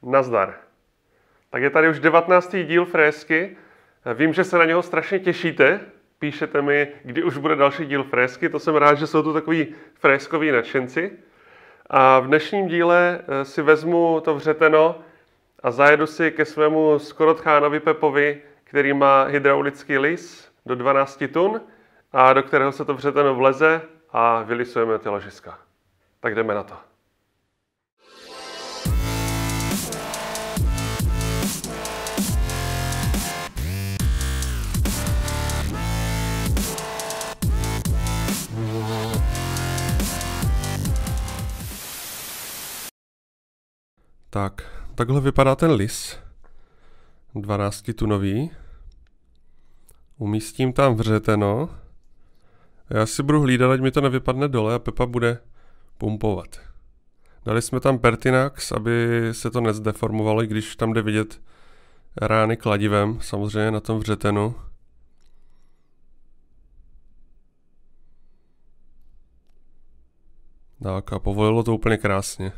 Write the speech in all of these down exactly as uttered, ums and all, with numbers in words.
Nazdar. Tak je tady už devatenáctý díl Frézky. Vím, že se na něho strašně těšíte. Píšete mi, kdy už bude další díl Frézky. To jsem rád, že jsou tu takový frézkoví nadšenci. A v dnešním díle si vezmu to vřeteno a zajedu si ke svému Skorotchánovi Pepovi, který má hydraulický lis do dvanácti tun a do kterého se to vřeteno vleze a vylisujeme ty ložiska. Tak jdeme na to. Tak, takhle vypadá ten lis. dvanáctitunový. Umístím tam vřeteno. Já si budu hlídat, ať mi to nevypadne dole a Pepa bude pumpovat. Dali jsme tam Pertinax, aby se to nezdeformovalo, i když tam jde vidět rány kladivem, samozřejmě na tom vřetenu. Tak a povolilo to úplně krásně.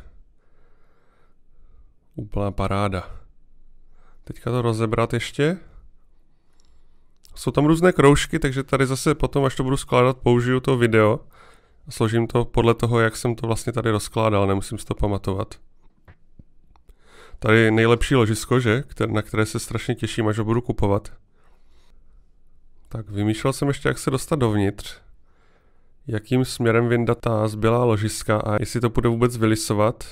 Úplná paráda. Teďka to rozebrat ještě. Jsou tam různé kroužky, takže tady zase potom, až to budu skládat, použiju to video. A složím to podle toho, jak jsem to vlastně tady rozkládal, nemusím si to pamatovat. Tady nejlepší ložisko, že? Na které se strašně těším, až ho budu kupovat. Tak vymýšlel jsem ještě, jak se dostat dovnitř. Jakým směrem vyndat ta zbylá ložiska a jestli to bude vůbec vylisovat.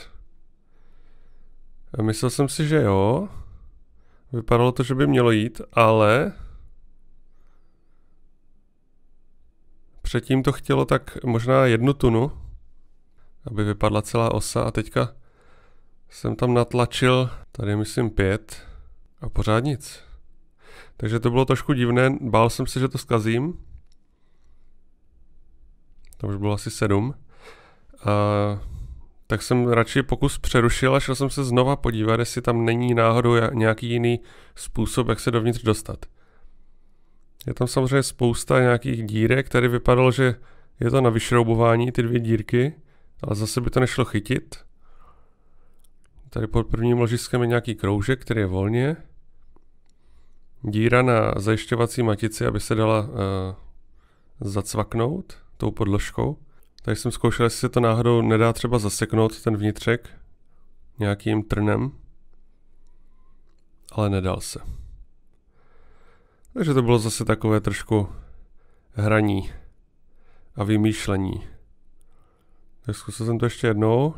Myslel jsem si, že jo. Vypadalo to, že by mělo jít, ale předtím to chtělo tak možná jednu tunu, aby vypadla celá osa a teďka jsem tam natlačil, tady myslím pět a pořád nic. Takže to bylo trošku divné, bál jsem se, že to zkazím. To už bylo asi sedm. A tak jsem radši pokus přerušil a šel jsem se znova podívat, jestli tam není náhodou nějaký jiný způsob, jak se dovnitř dostat. Je tam samozřejmě spousta nějakých dírek, tady vypadalo, že je to na vyšroubování, ty dvě dírky, ale zase by to nešlo chytit. Tady pod prvním ložiskem je nějaký kroužek, který je volně. Díra na zajišťovací matici, aby se dala uh, zacvaknout tou podložkou. Tady jsem zkoušel, jestli se to náhodou nedá třeba zaseknout, ten vnitřek, nějakým trnem, ale nedal se. Takže to bylo zase takové trošku hraní a vymýšlení. Tak zkusil jsem to ještě jednou.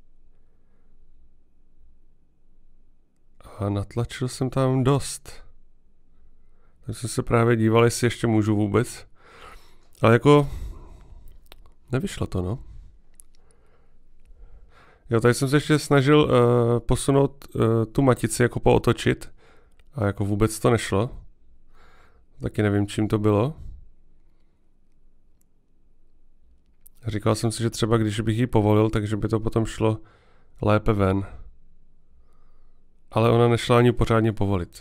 A natlačil jsem tam dost. Tak jsem se právě díval, jestli ještě můžu vůbec. Ale jako nevyšlo to, no. Jo, tady jsem se ještě snažil uh, posunout uh, tu matici, jako pootočit. A jako vůbec to nešlo. Taky nevím, čím to bylo. Říkal jsem si, že třeba když bych ji povolil, takže by to potom šlo lépe ven. Ale ona nešla ani pořádně povolit.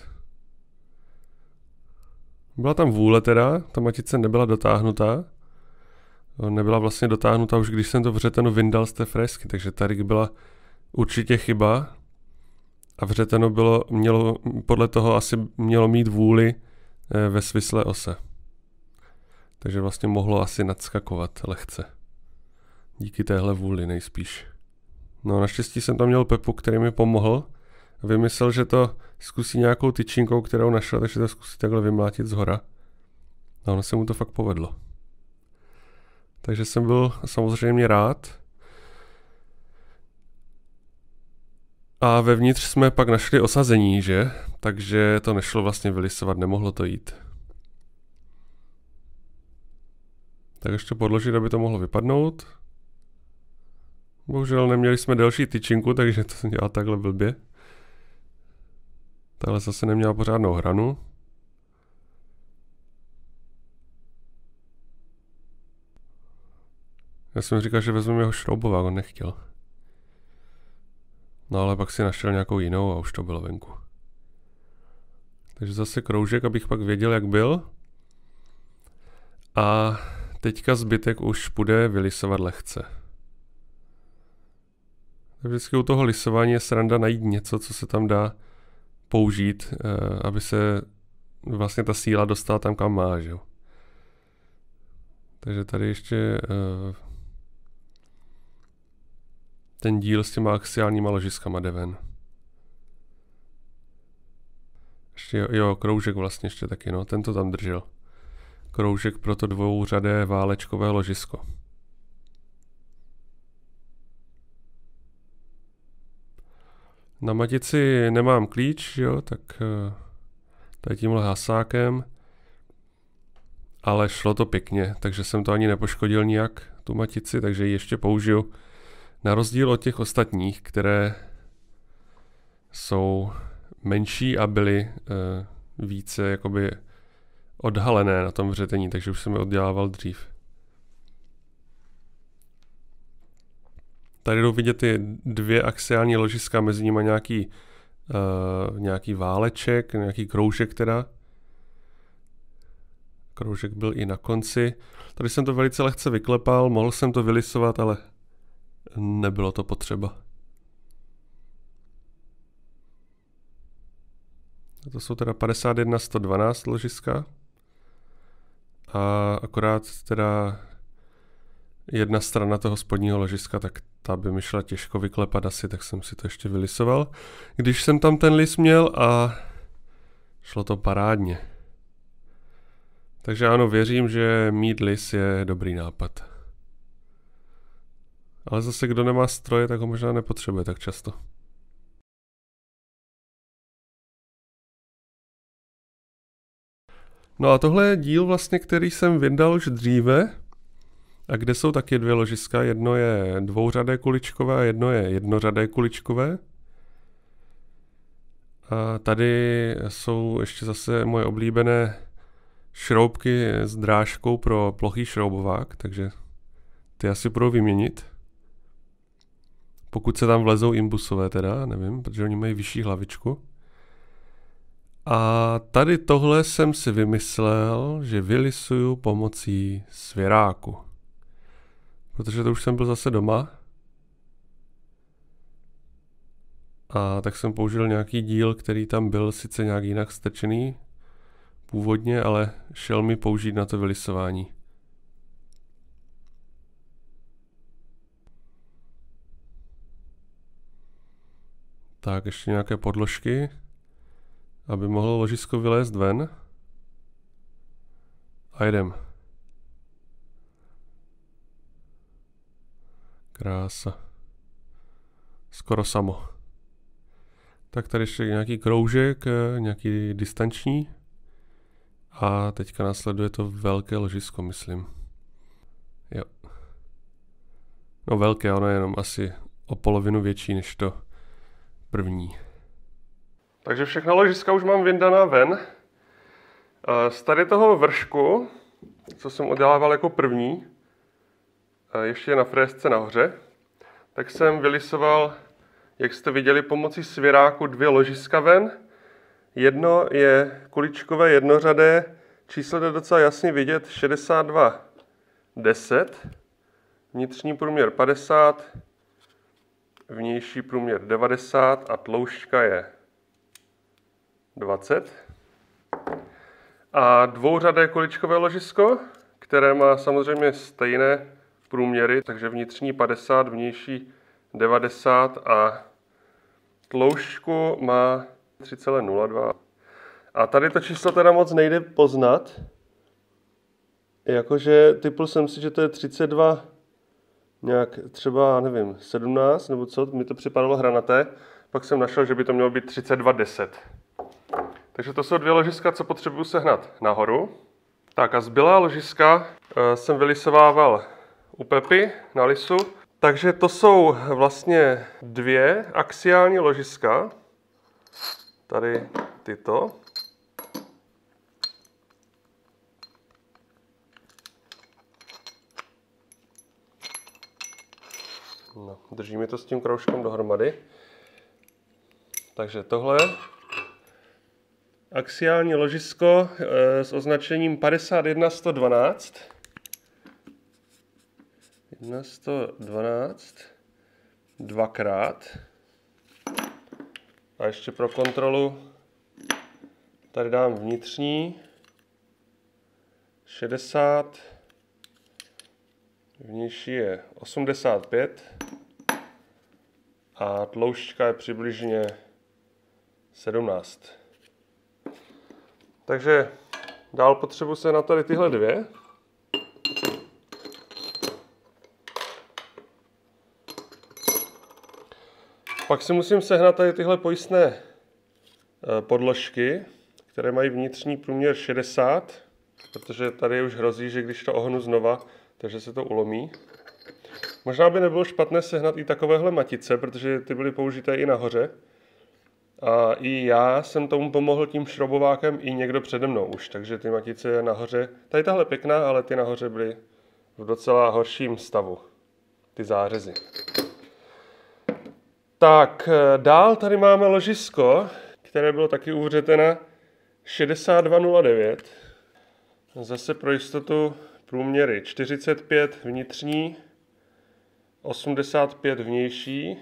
Byla tam vůle teda, ta matice nebyla dotáhnutá. Nebyla vlastně dotáhnutá už, když jsem to vřeteno vyndal z té frézky, takže tady byla určitě chyba. A vřeteno bylo, mělo, podle toho asi mělo mít vůli ve svislé ose. Takže vlastně mohlo asi nadskakovat lehce. Díky téhle vůli nejspíš. No naštěstí jsem tam měl Pepu, který mi pomohl. Vymyslel, že to zkusí nějakou tyčinkou, kterou našel, takže to zkusí takhle vymlátit zhora. A ono se mu to fakt povedlo. Takže jsem byl samozřejmě rád. A vevnitř jsme pak našli osazení, že? Takže to nešlo vlastně vylisovat, nemohlo to jít. Tak ještě podložit, aby to mohlo vypadnout. Bohužel neměli jsme delší tyčinku, takže to jsem dělal takhle blbě. Tahle zase neměla pořádnou hranu. Já jsem říkal, že vezmeme jeho šroubovák, on nechtěl. No ale pak si našel nějakou jinou a už to bylo venku. Takže zase kroužek, abych pak věděl, jak byl. A teďka zbytek už bude vylisovat lehce. Vždycky u toho lisování je sranda najít něco, co se tam dá použít, aby se vlastně ta síla dostala tam, kam má, že jo. Takže tady ještě ten díl s těma axiálníma ložiskama jde ven. Ještě jo, jo, kroužek vlastně ještě taky, no, ten to tam držel. Kroužek pro to dvouřadé válečkové ložisko. Na matici nemám klíč, jo, tak tady tímhle hasákem, ale šlo to pěkně, takže jsem to ani nepoškodil nijak, tu matici, takže ji ještě použiju. Na rozdíl od těch ostatních, které jsou menší a byly e, více jakoby odhalené na tom vřetení, takže už jsem je oddělával dřív. Tady jdou vidět ty dvě axiální ložiska, mezi nimi nějaký, uh, nějaký váleček, nějaký kroužek teda. Kroužek byl i na konci. Tady jsem to velice lehce vyklepal, mohl jsem to vylisovat, ale nebylo to potřeba. To jsou teda padesát jedna sto dvanáct ložiska. A akorát teda jedna strana toho spodního ložiska, tak ta by mi šla těžko vyklepat asi, tak jsem si to ještě vylisoval. Když jsem tam ten lis měl a šlo to parádně. Takže ano, věřím, že mít lis je dobrý nápad. Ale zase, kdo nemá stroje, tak ho možná nepotřebuje tak často. No a tohle je díl vlastně, který jsem vydal už dříve. A kde jsou taky dvě ložiska, jedno je dvouřadé kuličkové a jedno je jednořadé kuličkové. A tady jsou ještě zase moje oblíbené šroubky s drážkou pro plochý šroubovák, takže ty asi budou vyměnit. Pokud se tam vlezou imbusové teda, nevím, protože oni mají vyšší hlavičku. A tady tohle jsem si vymyslel, že vylisuju pomocí svěráku. Protože to už jsem byl zase doma. A tak jsem použil nějaký díl, který tam byl sice nějak jinak strčený původně, ale šel mi použít na to vylisování. Tak, ještě nějaké podložky, aby mohlo ložisko vylézt ven. A jedem. Krása. Skoro samo. Tak tady ještě nějaký kroužek, nějaký distanční. A teďka následuje to velké ložisko, myslím. Jo. No velké, ono je jenom asi o polovinu větší než to první. Takže všechna ložiska už mám vyndaná ven. Z tady toho vršku, co jsem udělával jako první, ještě na frésce nahoře, tak jsem vylisoval, jak jste viděli, pomocí svěráku dvě ložiska ven. Jedno je kuličkové jednořadé, číslo je docela jasně vidět, šedesát dva deset, vnitřní průměr padesát, vnější průměr devadesát a tloušťka je dvacet. A dvouřadé kuličkové ložisko, které má samozřejmě stejné průměry, takže vnitřní padesát, vnější devadesát a tloušťku má tři celá nula dva. A tady to číslo teda moc nejde poznat. Jakože typl jsem si, že to je třicet dva nějak třeba, nevím, sedmnáct nebo co, mi to připadalo hranaté. Pak jsem našel, že by to mělo být třicet dva deset. Takže to jsou dvě ložiska, co potřebuju sehnat nahoru. Tak a zbylá ložiska e, jsem vylisovával u Pepy na lisu. Takže to jsou vlastně dvě axiální ložiska. Tady tyto. No, drží mi to s tím kroužkem dohromady. Takže tohle axiální ložisko e, s označením padesát jedna sto dvanáct. jedna sto dvanáct. dvakrát. A ještě pro kontrolu tady dám vnitřní šedesát, vnější je osmdesát pět a tloušťka je přibližně sedmnáct. Takže dál potřebuji se na tady tyhle dvě. Pak si musím sehnat tady tyhle pojistné podložky, které mají vnitřní průměr šedesát, protože tady už hrozí, že když to ohnu znova, takže se to ulomí. Možná by nebylo špatné sehnat i takovéhle matice, protože ty byly použité i nahoře. A i já jsem tomu pomohl tím šrobovákem i někdo přede mnou už, takže ty matice nahoře, tady tahle pěkná, ale ty nahoře byly v docela horším stavu, ty zářezy. Tak, dál tady máme ložisko, které bylo taky uvřete na šedesát dva nula devět. Zase pro jistotu průměry čtyřicet pět vnitřní, osmdesát pět vnější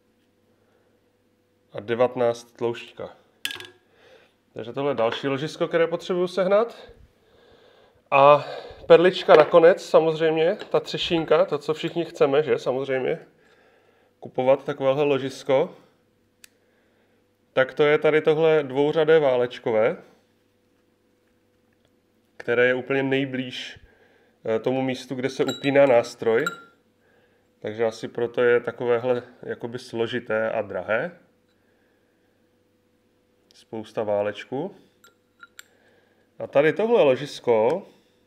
a devatenáct tloušťka. Takže tohle je další ložisko, které potřebuju sehnat. A perlička nakonec, samozřejmě, ta třešínka, to, co všichni chceme, že samozřejmě, kupovat takovéhle ložisko. Tak to je tady tohle dvouřadé válečkové, které je úplně nejblíž tomu místu, kde se upíná nástroj. Takže asi proto je takovéhle jakoby složité a drahé. Spousta válečků. A tady tohle ložisko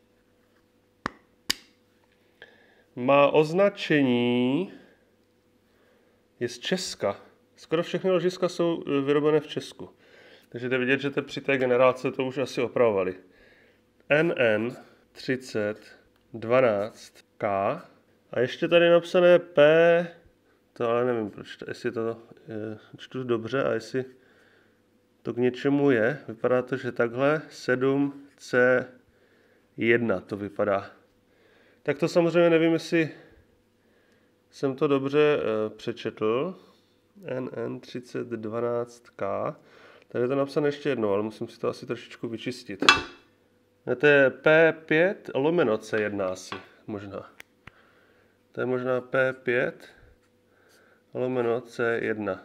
má označení, je z Česka. Skoro všechny ložiska jsou vyrobené v Česku. Takže jde vidět, že te při té generace to už asi opravovali. N N třicet dvanáct K. A ještě tady napsané P, to ale nevím, proč, jestli to je, čtu dobře a jestli to k něčemu je. Vypadá to, že takhle sedm C jedna to vypadá. Tak to samozřejmě nevím, jestli jsem to dobře e, přečetl. N N třicet dvanáct K. Tady je to napsané ještě jednou, ale musím si to asi trošičku vyčistit. To je P pět lomeno C jedna asi, možná. To je možná P pět lomeno C jedna.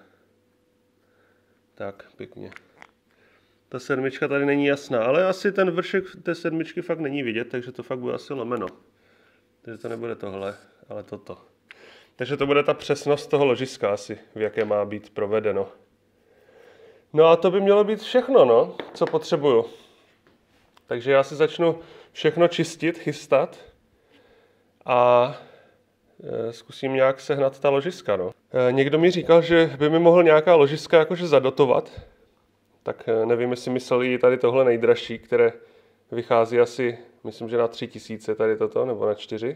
Tak, pěkně. Ta sedmička tady není jasná, ale asi ten vršek té sedmičky fakt není vidět, takže to fakt bude asi lomeno. Takže to nebude tohle, ale toto. Takže to bude ta přesnost toho ložiska asi, v jaké má být provedeno. No a to by mělo být všechno, no, co potřebuju. Takže já si začnu všechno čistit, chystat a e, zkusím nějak sehnat ta ložiska, no. E, někdo mi říkal, že by mi mohl nějaká ložiska jakože zadotovat, tak e, nevím, jestli mysleli tady tohle nejdražší, které vychází asi, myslím, že na tři tisíce tady toto, nebo na čtyři.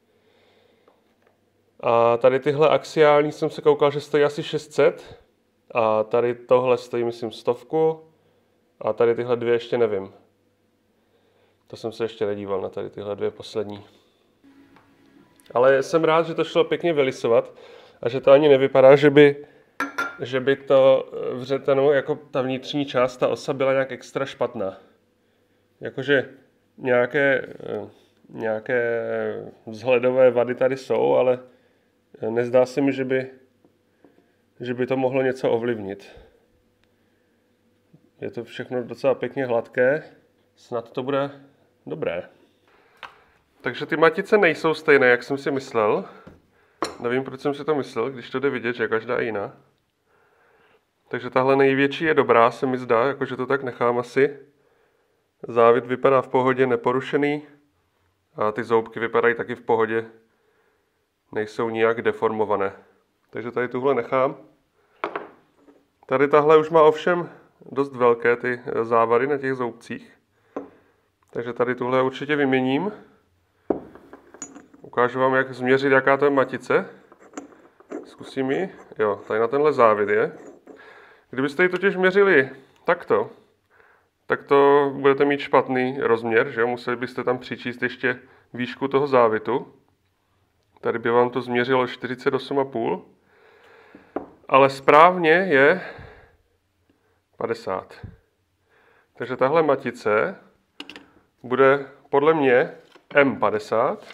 A tady tyhle axiální jsem se koukal, že stojí asi šest set. A tady tohle stojí, myslím, stovku. A tady tyhle dvě ještě nevím. To jsem se ještě nedíval na tady tyhle dvě poslední. Ale jsem rád, že to šlo pěkně vylisovat. A že to ani nevypadá, že by, že by to vřeteno, jako ta vnitřní část, ta osa byla nějak extra špatná. Jakože nějaké, nějaké vzhledové vady tady jsou, ale nezdá se mi, že by, že by to mohlo něco ovlivnit. Je to všechno docela pěkně hladké. Snad to bude dobré. Takže ty matice nejsou stejné, jak jsem si myslel. Nevím, proč jsem si to myslel, když to jde vidět, že každá je jiná. Takže tahle největší je dobrá, se mi zdá, jakože to tak nechám asi. Závit vypadá v pohodě, neporušený. A ty zoubky vypadají taky v pohodě. Nejsou nijak deformované. Takže tady tuhle nechám. Tady tahle už má ovšem dost velké ty závady na těch zoubcích. Takže tady tuhle určitě vyměním. Ukážu vám, jak změřit, jaká to je matice. Zkusím ji. Jo, tady na tenhle závid je. Kdybyste ji totiž měřili takto, tak to budete mít špatný rozměr, že? Museli byste tam přičíst ještě výšku toho závitu. Tady by vám to změřilo čtyřicet osm celá pět. ale správně je padesát. Takže tahle matice bude podle mě M padesát.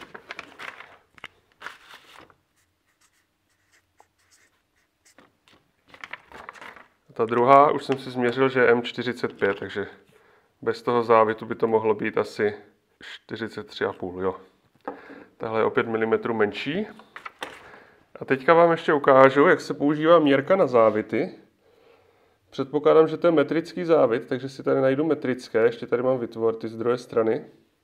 Ta druhá už jsem si změřil, že je M čtyřicet pět, takže bez toho závitu by to mohlo být asi čtyřicet tři a půl, jo. Tahle je o pět milimetrů menší. A teďka vám ještě ukážu, jak se používá měrka na závity. Předpokládám, že to je metrický závit, takže si tady najdu metrické. Ještě tady mám vytvor, ty z druhé strany.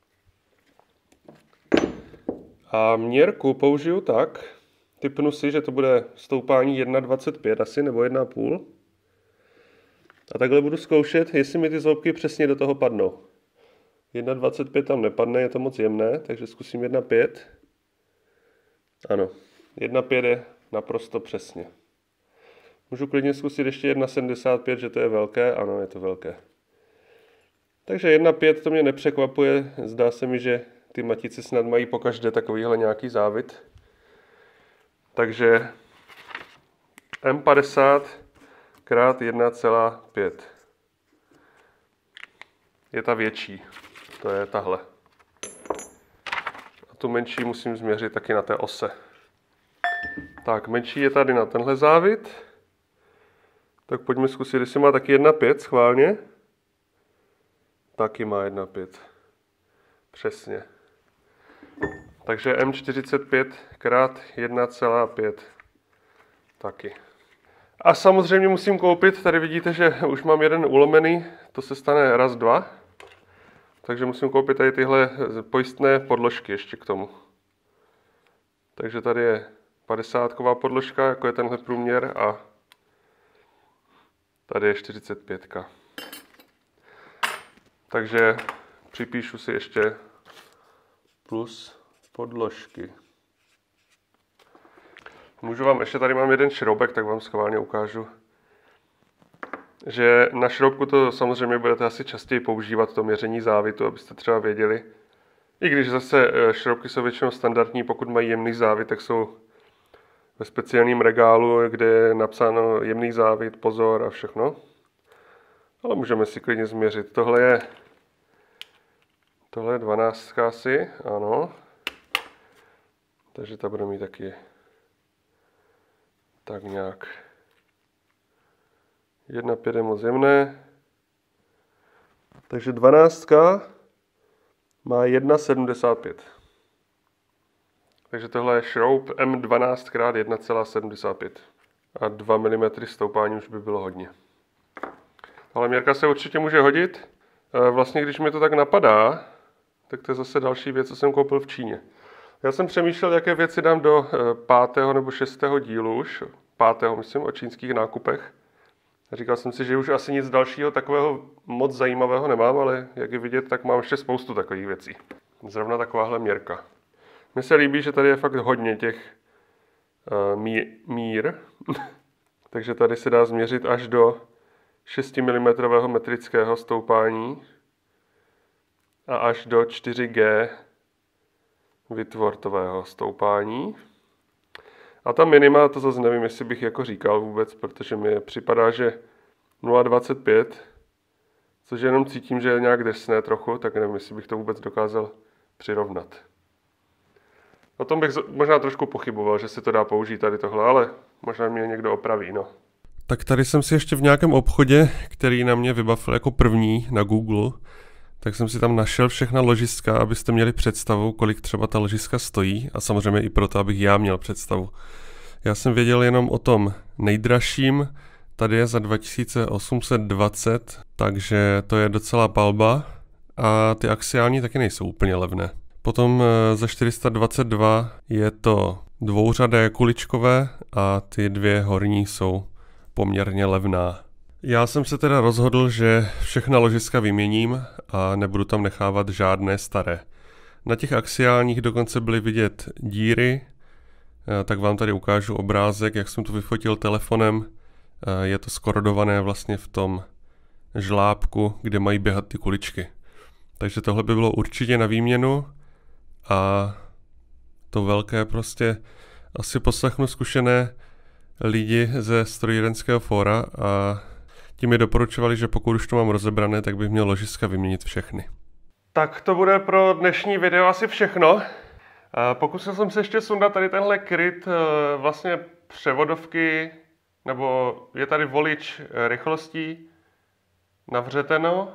A měrku použiju tak, tipnu si, že to bude stoupání jedna dvacet pět asi, nebo jedna a půl. A takhle budu zkoušet, jestli mi ty zloubky přesně do toho padnou. jedna dvacet pět tam nepadne, je to moc jemné, takže zkusím jedna pět. Ano, jedna pět je naprosto přesně. Můžu klidně zkusit ještě jedna sedmdesát pět, že to je velké, ano, je to velké. Takže jedna pět to mě nepřekvapuje, zdá se mi, že ty matice snad mají pokaždé takovýhle nějaký závit. Takže M padesát krát jedna celá pět je ta větší, to je tahle. A tu menší musím změřit taky na té ose. Tak, menší je tady na tenhle závit. Tak pojďme zkusit, jestli má taky jedna pět schválně. Taky má jedna pět. Přesně. Takže M čtyřicet pět krát jedna celá pět. Taky. A samozřejmě musím koupit, tady vidíte, že už mám jeden ulomený, to se stane raz, dva. Takže musím koupit tady tyhle pojistné podložky ještě k tomu. Takže tady je padesátková podložka, jako je tenhle průměr, a tady je čtyřicet pět. Takže připíšu si ještě plus podložky. Můžu vám, ještě tady mám jeden šroubek, tak vám schválně ukážu, že na šroubku to samozřejmě budete asi častěji používat, to měření závitu, abyste třeba věděli. I když zase šroubky jsou většinou standardní, pokud mají jemný závit, tak jsou ve speciálním regálu, kde je napsáno jemný závit, pozor a všechno. Ale můžeme si klidně změřit. Tohle je, tohle je dvanáct asi, ano. Takže ta bude mít taky tak nějak. jedna pět je moc jemné. Takže dvanáct má jedna sedmdesát pět. Takže tohle je šroub M dvanáct krát jedna celá sedmdesát pět. A dva milimetry stoupání už by bylo hodně. Ale měrka se určitě může hodit. Vlastně, když mi to tak napadá, tak to je zase další věc, co jsem koupil v Číně. Já jsem přemýšlel, jaké věci dám do pátého nebo šestého dílu už. Pátého, myslím, o čínských nákupech. Říkal jsem si, že už asi nic dalšího takového moc zajímavého nemám, ale jak je vidět, tak mám ještě spoustu takových věcí. Zrovna takováhle měrka. Mně se líbí, že tady je fakt hodně těch uh, mí, mír. Takže tady se dá změřit až do šest milimetrů metrického stoupání a až do čtyři gé vytvortového stoupání. A ta minima, to zase nevím, jestli bych jako říkal vůbec, protože mi připadá, že nula dvacet pět, což jenom cítím, že je nějak drsné trochu, tak nevím, jestli bych to vůbec dokázal přirovnat. O tom bych možná trošku pochyboval, že se to dá použít tady tohle, ale možná mě někdo opraví, no. Tak tady jsem si ještě v nějakém obchodě, který na mě vybavil jako první na Google, tak jsem si tam našel všechna ložiska, abyste měli představu, kolik třeba ta ložiska stojí, a samozřejmě i proto, abych já měl představu. Já jsem věděl jenom o tom nejdražším, tady je za dva tisíce osm set dvacet, takže to je docela palba, a ty axiální taky nejsou úplně levné. Potom za čtyři sta dvacet dva je to dvouřadé kuličkové a ty dvě horní jsou poměrně levná. Já jsem se teda rozhodl, že všechna ložiska vyměním a nebudu tam nechávat žádné staré. Na těch axiálních dokonce byly vidět díry, tak vám tady ukážu obrázek, jak jsem to vyfotil telefonem. Je to skorodované vlastně v tom žlábku, kde mají běhat ty kuličky. Takže tohle by bylo určitě na výměnu a to velké prostě asi poslechnu zkušené lidi ze strojírenského fóra a ti mi doporučovali, že pokud už to mám rozebrané, tak bych měl ložiska vyměnit všechny. Tak to bude pro dnešní video asi všechno. Pokusil jsem se ještě sundat tady tenhle kryt vlastně převodovky, nebo je tady volič rychlostí na vřeteno.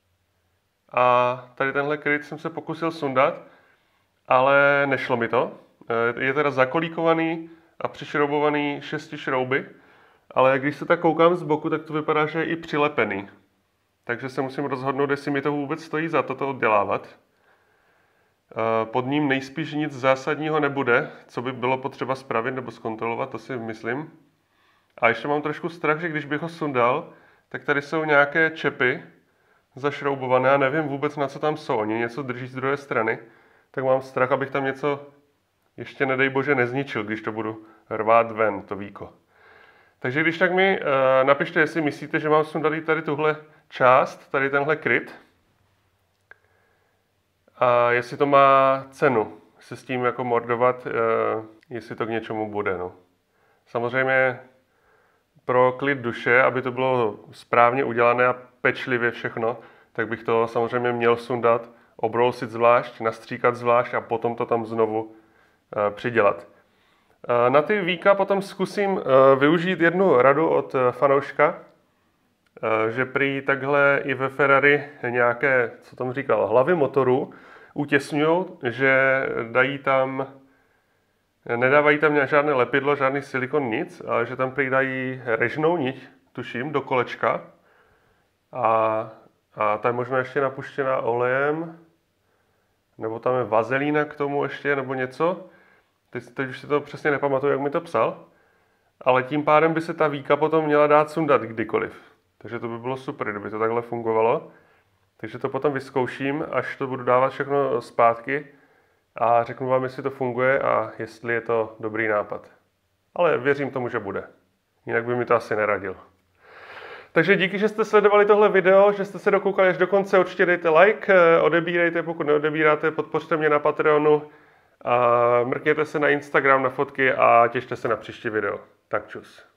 A tady tenhle kryt jsem se pokusil sundat, ale nešlo mi to. Je teda zakolíkovaný a přišroubovaný šesti šrouby, ale když se tak koukám z boku, tak to vypadá, že je i přilepený. Takže se musím rozhodnout, jestli mi to vůbec stojí za to to oddělávat. Pod ním nejspíš nic zásadního nebude, co by bylo potřeba spravit nebo zkontrolovat, to si myslím. A ještě mám trošku strach, že když bych ho sundal, tak tady jsou nějaké čepy zašroubované a nevím vůbec, na co tam jsou. Oni něco drží z druhé strany, tak mám strach, abych tam něco ještě nedej bože nezničil, když to budu rvát ven, to víko. Takže když tak mi uh, napište, jestli myslíte, že mám sundat tady tuhle část, tady tenhle kryt. A jestli to má cenu se s tím jako mordovat, uh, jestli to k něčemu bude. No. Samozřejmě pro klid duše, aby to bylo správně udělané a pečlivě všechno, tak bych to samozřejmě měl sundat, obrousit zvlášť, nastříkat zvlášť a potom to tam znovu uh, přidělat. Uh, na ty víka potom zkusím uh, využít jednu radu od uh, fanouška, uh, že prý takhle i ve Ferrari nějaké, co tam říkal, hlavy motoru utěsňují, že dají tam, nedávají tam žádné lepidlo, žádný silikon, nic, ale že tam prý dají režnou niť, tuším, do kolečka a A ta je možná ještě napuštěná olejem, nebo tam je vazelína k tomu ještě, nebo něco. Teď, teď už si to přesně nepamatuju, jak mi to psal. Ale tím pádem by se ta víka potom měla dát sundat kdykoliv. Takže to by bylo super, kdyby to takhle fungovalo. Takže to potom vyzkouším, až to budu dávat všechno zpátky a řeknu vám, jestli to funguje a jestli je to dobrý nápad. Ale věřím tomu, že bude. Jinak by mi to asi neradil. Takže díky, že jste sledovali tohle video, že jste se dokoukali až do konce, určitě dejte like, odebírejte, pokud neodebíráte, podpořte mě na Patreonu, a mrkněte se na Instagram, na fotky a těšte se na příští video. Tak čus.